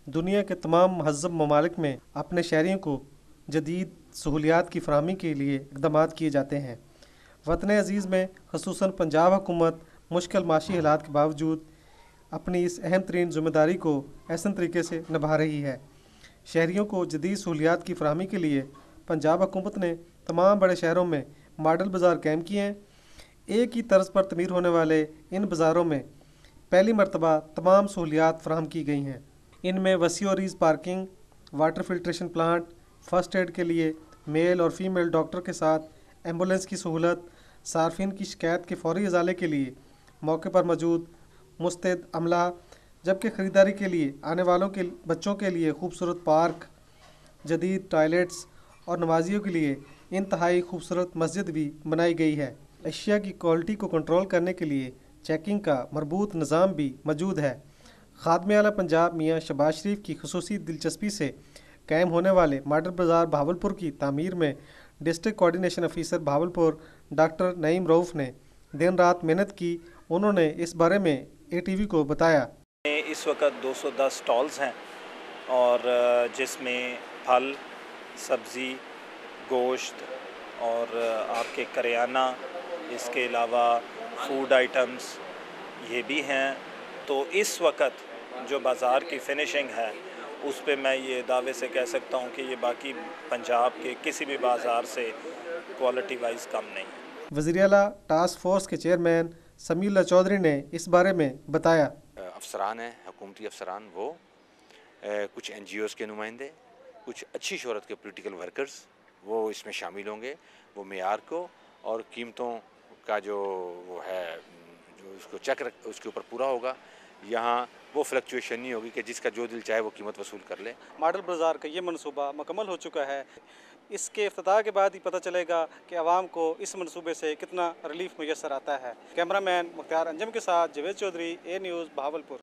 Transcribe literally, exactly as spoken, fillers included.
دنیا کے تمام مہذب ممالک میں اپنے شہریوں کو جدید سہولیات کی فراہمی کے لیے اقدامات کیے جاتے ہیں۔ وطن عزیز میں خصوصاً پنجاب حکومت مشکل معاشی حالات کے باوجود اپنی اس اہم ترین ذمہ داری کو احسن طریقے سے نبھا رہی ہے۔ شہریوں کو جدید سہولیات کی فراہمی کے لیے پنجاب حکومت نے تمام بڑے شہروں میں ماڈل بازار قائم کیے ہیں۔ ایک ہی طرز پر تعمیر ہونے والے ان بازاروں میں پہلی مرتبہ تمام سہولیات فراہم کی گئی ہیں۔ ان میں وسیع و عریض parking, water filtration plant, first aid کے لیے میل اور فیمیل ڈاکٹر کے ساتھ ایمبولینس کی سہولت، صارفین کی شکایت کے فوری ازالے کے لیے موقع پر موجود مستعد عملہ، جبکہ خریداری کے لیے آنے والوں کے بچوں کے لیے خوبصورت پارک، جدید ٹوائلٹس اور نمازیوں کے لیے انتہائی خوبصورت مسجد بھی بنائی گئی ہے۔ اشیاء کی کوالٹی کو کنٹرول کرنے کے لیے چیکنگ کا مربوط نظام بھی موجود ہے۔ خادم اعلیٰ پنجاب میاں شہباز شریف کی خصوصی دلچسپی سے قائم ہونے والے ماڈل بازار بہاولپور کی تعمیر میں district coordination officer Bahawalpur doctor Naeem Rauf نے دن رات محنت کی۔ انہوں نے اس بارے میں اے ٹی وی کو بتایا۔ اس وقت دو سو دس سٹالز ہیں اور جس میں پھل، سبزی، گوشت اور آپ کے کریانہ، اس کے علاوہ فوڈ آئٹمز یہ بھی ہیں۔ تو اس وقت جو بازار کی فنیشنگ ہے اس پہ میں یہ دعوے سے کہہ سکتا ہوں کہ یہ باقی پنجاب کے کسی بھی بازار سے کوالٹی وائز کم نہیں ہے۔ وزیر اعلیٰ ٹاسک فورس کے چیئرمین سمیع اللہ چودھری نے اس بارے میں بتایا۔ افسران ہیں، حکومتی افسران، وہ کچھ این جی اوز کے نمائندے، کچھ اچھی شہرت کے پولیٹیکل ورکرز وہ اس میں شامل ہوں گے۔ وہ معیار کو اور قیمتوں کا جو وہ ہے جو اس کو چیک رکھ اس کے اوپر پورا ہوگا۔ یہاں وہ فلکچویشن نہیں ہوگی کہ جس کا جو دل چاہے وہ قیمت وصول کر لے۔ ماڈل بازار کا یہ منصوبہ مکمل ہو چکا ہے۔ اس کے افتتاح کے بعد ہی پتہ چلے گا کہ عوام کو اس منصوبے سے کتنا ریلیف میسر آتا ہے۔ کیمرہ مین مختار انجم کے ساتھ جاوید چودھری، اے نیوز، بہاولپور۔